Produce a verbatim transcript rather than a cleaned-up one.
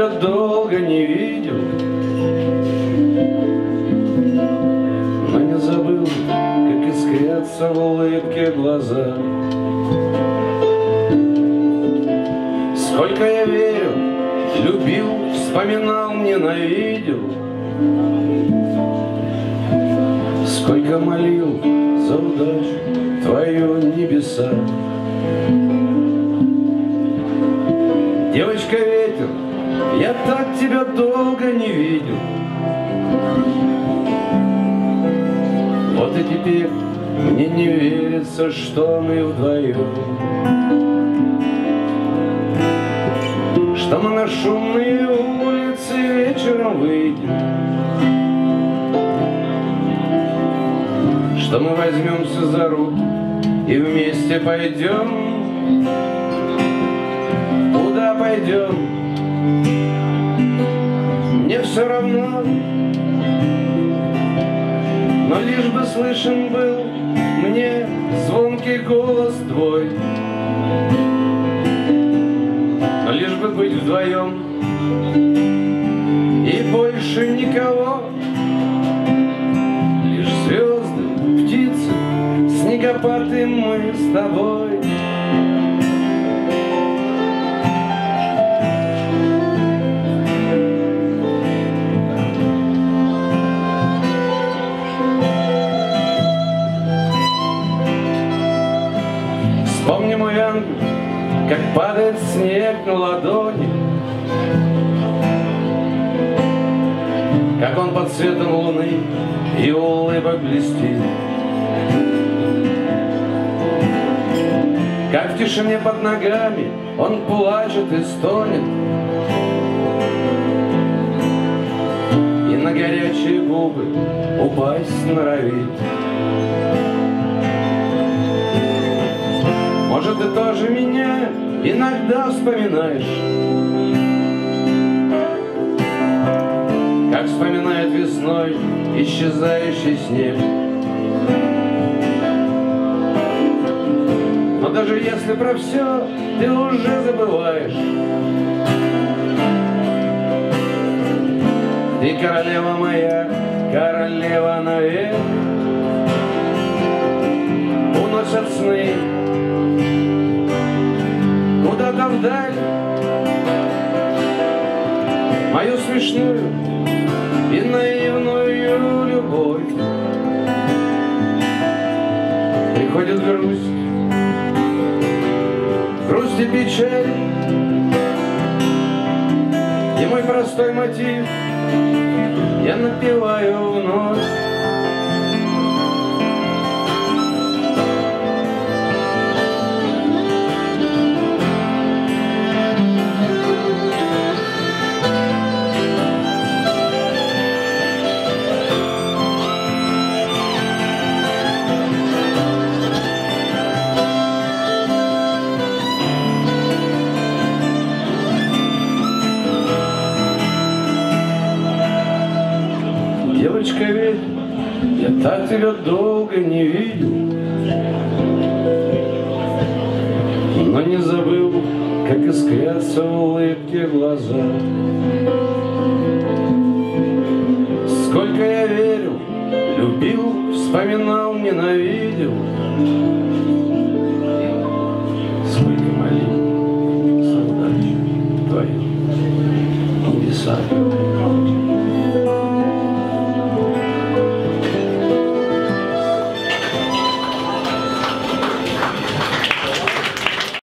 тебя долго не видел, но не забыл, как искрятся в улыбке глаза. Сколько я верил, любил, вспоминал, ненавидел, сколько молил за удачу твою небеса. Девочка ветер, я так тебя долго не видел, вот и теперь мне не верится, что мы вдвоем, что мы на шумные улицы вечером выйдем, что мы возьмемся за руки и вместе пойдем. Куда пойдем? Мне все равно, но лишь бы слышен был мне звонкий голос твой, но лишь бы быть вдвоем и больше никого, лишь звезды, птицы, снегопады, мы с тобой. Вспомни, мой ангел, как падает снег на ладони, как он под светом луны и улыбок блестит, как в тишине под ногами он плачет и стонет, и на горячие губы упасть норовит. Может, ты тоже меня иногда вспоминаешь, как вспоминает весной исчезающий снег. Но даже если про все ты уже забываешь, ты королева моя, королева навек. Уносят сны куда-то вдаль мою смешную и наивную любовь. Приходит грусть, грусть и печаль, и мой простой мотив я напеваю вновь. Девочка, ведь я так тебя долго не видел, но не забыл, как искрятся в улыбке глаза. Сколько я верил, любил, вспоминал, ненавидел, сколько молил за удачу твою небеса.